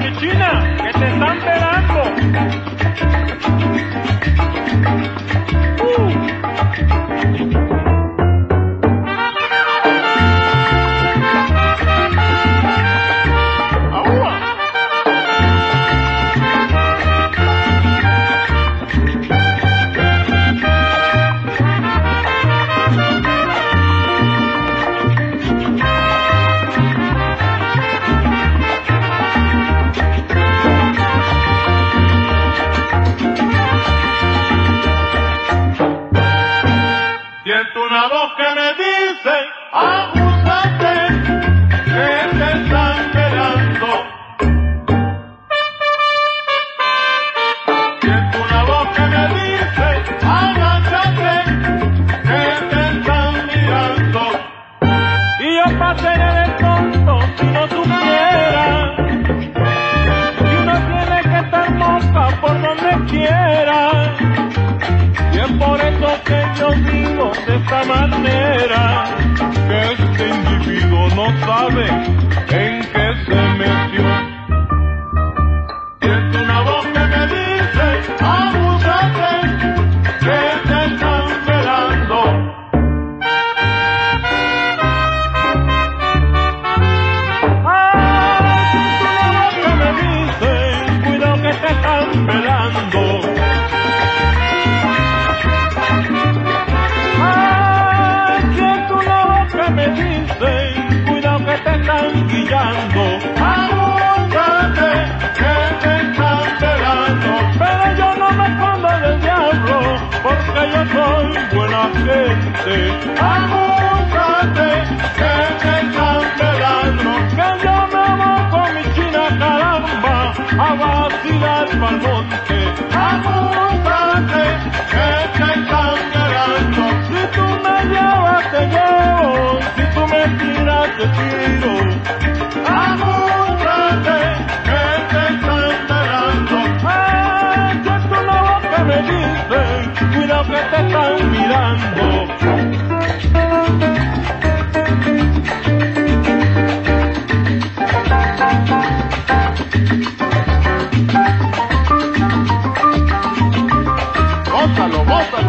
mi china, que te están velando. Siento una voz que me dice, ajústate, que te están velando. Siento una voz que me dice, agáchate, que te están mirando. Y yo pasaré de tonto si no supiera que uno tiene que estar mosca por donde quiera. Y es por eso que yo digo de esta manera, que este individuo no sabe en qué se metió. Siento una voz que me dice, ajústate, que te están velando. Que me dicen, cuidado que te están velando. Siento una voz que me dicen, cuidado que te están guillando. Ajústate, que te están velando. Pero yo no me escondo del diablo, porque yo soy buena gente. Ajústate, que te están velando. Que yo me voy con mi china caramba a vacilar pa'l monte. Ajústate, que te están velando. Si tú me llevas te llevo, si tú me tiras te tiro. Ajústate, que te están velando. Siento una voz que me dice, cuidado que te están mirando. Gózalo, gózalo.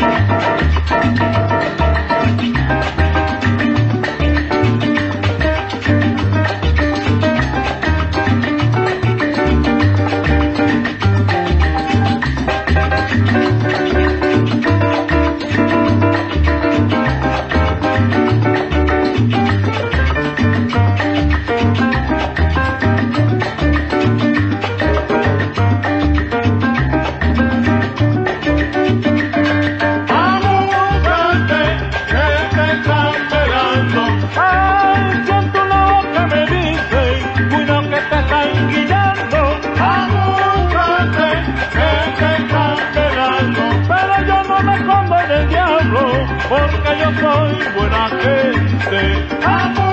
Ajústate, que te están velando. Siento una voz que me dice, cuidado que te están guillando. Ajústate, que te están velando. Pero yo no me escondo del diablo, porque yo soy buena gente. Ajústate,